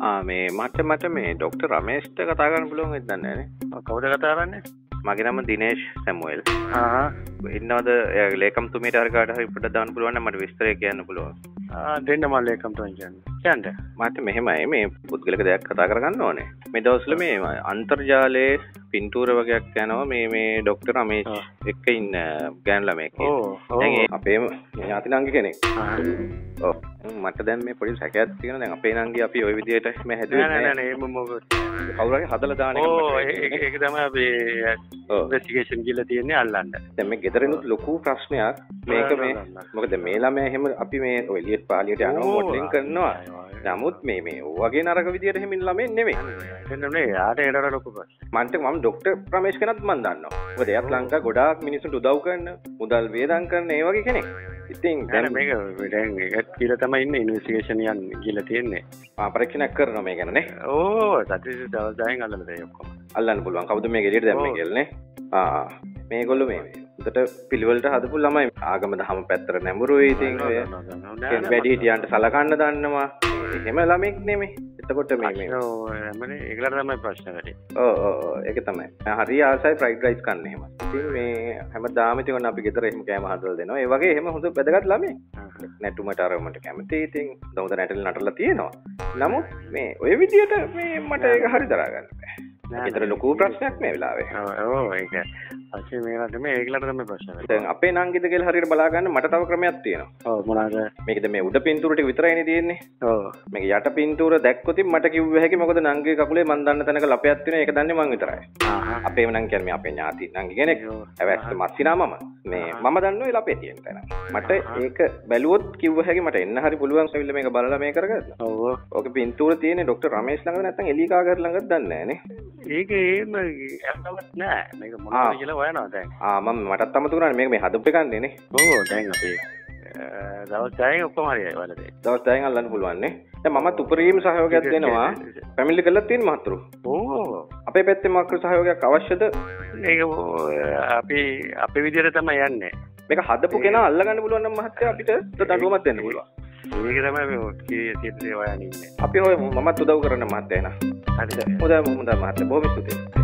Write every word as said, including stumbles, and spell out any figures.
ආ මේ මට මට මේ ડોક્ટર රමේෂ්ට කතා කරන්න පුළුවන් වෙද්ද නැහැ නේ. කවුද කතා කරන්නේ? මගේ නම දිනේෂ් සැමුවෙල්. ආහ්. ඉන්නවද ලේකම්තුමීට හරි කාට හරි පොඩ්ඩක් දාන්න පුළුවන් නම් මට විස්තරය කියන්න පුළුවන්. ආ දෙන්න මම ලේකම්තුමන් කියන්නේ. කියන්න. මට මෙහෙමයි මේ පුද්ගලික දෙයක් කතා කරගන්න ඕනේ. මේ දවස්වල මේ අන්තර්ජාලයේ පින්තූර වගේක් යනවා මේ මේ ડોક્ટર රමේෂ් එක්ක ඉන්න ගෑනු ළමයෙක්. ඔව්. දැන් අපේම ඥාති නංගි කෙනෙක්. ඔව්. මට දැන් මේ පොඩි සැකයක් තියෙනවා. දැන් අපේ නංගි අපි ওই විදිහට මේ හැදුවේ නෑ නෑ නෑ මේ මොකද කවුරු හරි හදලා දාන එක ඔව් ඒක ඒක තමයි අපි ඉන්වෙස්ටිගේෂන් ගිහලා තියෙන්නේ අල්ලන්න. දැන් මේ ගෙදරිනුත් ලොකු ප්‍රශ්නයක් මේක මේ මොකද මේ ළමයා එහෙම අපි මේ ඔය එළියට පාලියට යනවා මොඩලින් කරනවා. නමුත් මේ මේ වගේ නරක විදියට හැමින් ළමෙන් නෙමෙයි. එන්න නේ යාට ඒකට ලොකු ප්‍රශ්න. මන්ට මම ડોક્ટર රමේෂ් කෙනත් මන් දන්නවා. මොකද එයාත් ලංකා ගොඩාක් මිනිස්සුන්ට උදව් කරන, මුදල් වේදම් කරන ඒ වගේ කෙනෙක්. ඉතින් දැන් මේක දැන් ඒකත් කියලා තමයි ඉන්නේ ඉන්වෙස්ටිගේෂන් යන්නේ කියලා තියෙන්නේ. ආ පරීක්ෂණයක් කරනවා මේ ගැන නේ. ඕ සතිය දවස් දහයෙන් අල්ලලා දෙයි ඔක්කොම. අල්ලන්න පුළුවන්. කවුද මේ ගෙඩියට දැම්මේ කියලා නේ. ආ මේගොල්ලෝ මේ උදට පිළිවෙලට හදපු ළමයි ආගම දහම පැත්තට නැඹුරුයි. ඉතින් ඔය වැඩි හිටියන්ට සලකන්න දන්නවා. එහෙම ළමෙක් නෙමෙයි. එතකොට මේ මේ ඔව් එමනේ ඒකට තමයි ප්‍රශ්න වැඩි. ඔව් ඔව් ඒක තමයි. හරි ආසයි ෆ්‍රයිඩ් රයිස් කන්න එහෙම. ඉතින් මේ හැමදාම ඉතින් අපි ගෙදර එහෙම කෑම හදලා දෙනවා. ඒ වගේ එහෙම හොඳ වැදගත් ළමෙක්. නැටුමට අරමුණට කැමති. ඉතින් හොඳ නැටල නටලා තියෙනවා. නමුත් මේ ඔය විදියට මේ මට ඒක හරි දරා ගන්න බෑ. ගෙදර ලොකු ප්‍රශ්නයක් මේ වෙලාවේ. ඔව් ඔව් ඒක. අච්චි මේකට මේ ඒකට තමයි ප්‍රශ්න වෙන්නේ. දැන් අපේ නංගිද කියලා හරියට බලා ගන්න මට තව ක්‍රමයක් තියෙනවා. ඔව් මොනවාද? මේකද මේ උඩ පින්තූර ටික විතරයිනේ තියෙන්නේ. ඔව්. මේක යට පින්තූර දැක්කොත් මට කිව්ව හැකි මොකද නංගිගේ කකුලේ මන් දන්න තැනක ලපයක් තියෙනවා. ඒක දන්නේ මං විතරයි. ආහ්. අපේම නංගි කියන්නේ අපේ ඥාති නංගි කෙනෙක්. හැබැයි මස්සිනා මම. මේ මම දන්නවා ඒ ලපේ තියෙන තැන. මට ඒක බැලුවොත් කිව්ව හැකි මට එන්න හරි පුළුවන් ඇවිල්ලා මේක බලලා මේක කරගන්න. ඔව්. ඕකේ පින්තූර තියෙන්නේ ડોક્ટર රමේෂ් ළඟද නැත්නම් එලිකාගර් ළඟද දන්නේ නැහැ නේ. ඒක එහෙම යන්නවත් නෑ. මේක මොනවද කියලා හොයනවා දැන්. ආ මම මටත් අමතක වුණානේ මේක මේ හදපු එකන්නේ නේ. ඔව් දැන් අපි දවස් දහයෙන් ඔක්කොම හරියයි වලදී. දවස් දහයෙන් අල්ලන්න පුළුවන් නේ. දැන් මමත් උපරිම සහයෝගයක් දෙනවා. පැමිණිලි කළා තියෙන මහතුරු. ඕ අපේ පැත්තේ මොකක් සහයෝගයක් අවශ්‍යද? මේක අපි අපේ විදිහට තමයි යන්නේ. මේක හදපු කෙනා අල්ලගන්න පුළුවන් නම් මහත්තයා අපිට දඬුවමක් දෙන්න පුළුවන්. මේක තමයි මේ කීයේ තියෙන්නේ හොයන්නේ. අපි ඔය මමත් උදව් කරන්න මහත්තයා එනවා. හරිද? හොඳයි හොඳයි මහත්තයා බොහොම ස්තුතියි.